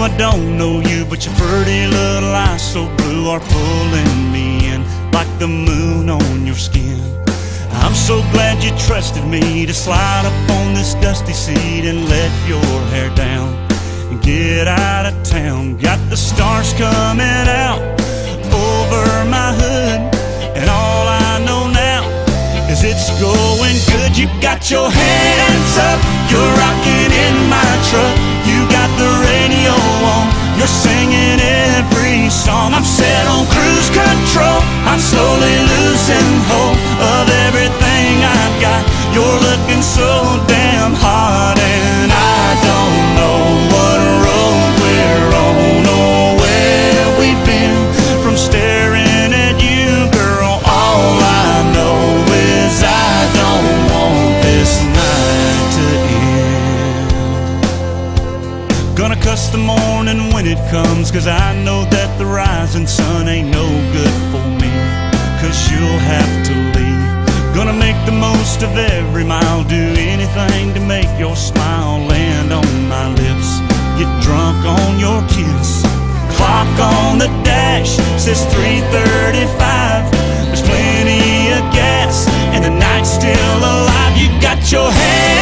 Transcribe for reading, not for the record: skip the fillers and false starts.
I don't know you, but your pretty little eyes so blue are pulling me in like the moon on your skin. I'm so glad you trusted me to slide up on this dusty seat and let your hair down and get out of town. Got the stars coming out over my hood, and all I know now is it's going good. You got your hands up, you're rocking in my truck. You got the radio on, you're singing every song. I'm set on cruise control, I'm slowly losing hope of everything I've got. You're looking so damn hot, and I don't know what road we're on or where we've been from staring at you, girl. All I know is I don't want this night to end. Gonna cuss the morning when it comes, 'cause I know that the rising sun ain't no good for me, 'cause you'll have to leave. Gonna make the most of every mile, do anything to make your smile land on my lips, get drunk on your kiss. Clock on the dash says 3:35. There's plenty of gas and the night's still alive. You got your head